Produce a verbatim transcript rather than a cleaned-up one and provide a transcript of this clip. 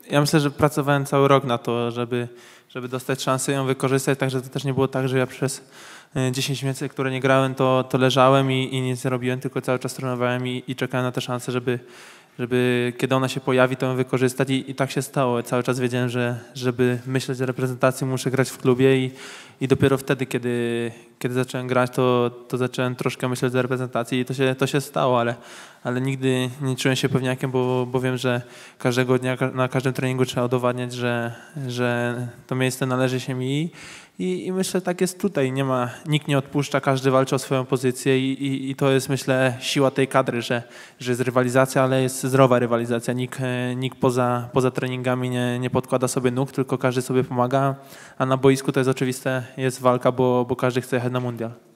ja myślę, że pracowałem cały rok na to, żeby, żeby dostać szansę i ją wykorzystać, także to też nie było tak, że ja przez dziesięć miesięcy, które nie grałem, to, to leżałem i, i nic nie robiłem, tylko cały czas trenowałem i, i czekałem na tę szansę, żeby, żeby kiedy ona się pojawi, to ją wykorzystać i, i tak się stało. Cały czas wiedziałem, że żeby myśleć o reprezentacji, muszę grać w klubie i, i dopiero wtedy, kiedy, kiedy zacząłem grać, to, to zacząłem troszkę myśleć o reprezentacji i to się, to się stało, ale, ale nigdy nie czułem się pewniakiem, bo, bo wiem, że każdego dnia, na każdym treningu trzeba udowadniać, że, że to miejsce należy się mi. I, I myślę, tak jest tutaj. Nie ma, nikt nie odpuszcza, każdy walczy o swoją pozycję i, i, i to jest, myślę, siła tej kadry, że, że jest rywalizacja, ale jest zdrowa rywalizacja. Nikt, nikt poza, poza treningami nie, nie podkłada sobie nóg, tylko każdy sobie pomaga, a na boisku to jest oczywiste, jest walka, bo, bo każdy chce jechać na mundial.